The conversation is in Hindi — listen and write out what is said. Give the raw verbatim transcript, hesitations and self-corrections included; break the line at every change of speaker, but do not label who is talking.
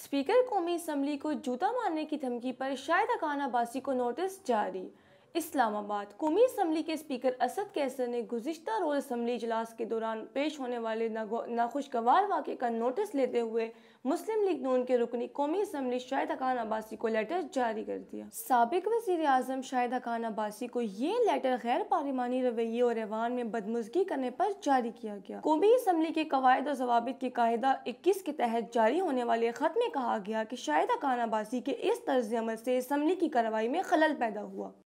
स्पीकर कौमी असम्बली को जूता मारने की धमकी पर शाहिद खान अब्बासी को नोटिस जारी। इस्लामाबाद। कौमी असम्बली के स्पीकर असद कैसर ने गुज़िश्ता रोज़ असम्बली इजलास के दौरान पेश होने वाले नाखुशगवार वाक़े का नोटिस लेते हुए मुस्लिम लीग नून के रुकनी कौमी असम्बली शाहिद खान अब्बासी को लेटर जारी कर दिया। साबिक वज़ीर आज़म शाहिद खान अब्बासी को ये लेटर गैर पार्लिमानी रवैये और ऐवान में बदमुज़गी करने पर जारी किया गया। कौमी असम्बली के कवायद और ज़वाबित की कायदा इक्कीस के तहत जारी होने वाले खत में कहा गया कि शाहिद खान अब्बासी के इस तर्ज अमल से असम्बली की कार्रवाई में खलल पैदा हुआ।